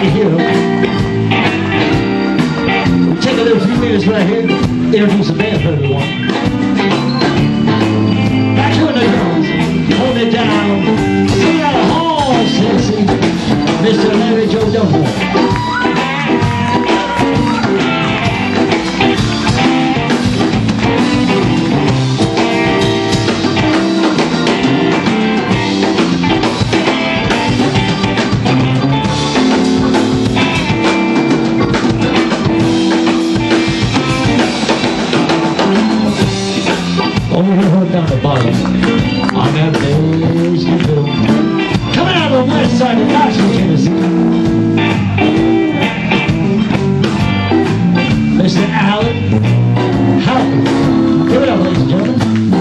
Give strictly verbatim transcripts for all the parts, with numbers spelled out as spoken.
to hear them. We'll take a little few minutes right here, introduce the band for everyone. Back to the drums, hold it down. Sing out a horn, sexy, Mister Larry Joe Dunmore. Down the bottom on that bass fiddle, coming out of the west side of Nashville, Tennessee. Mister Alan Halpin. Give it up, ladies and gentlemen.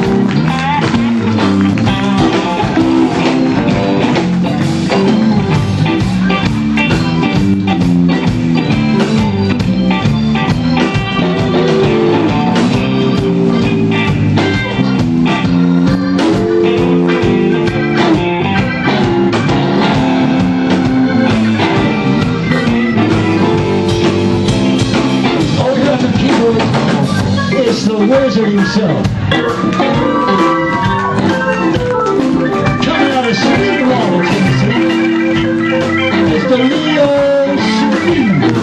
It's the wizard himself. Coming out of Sweetwater, Tennessee. Mister Leo Sweet.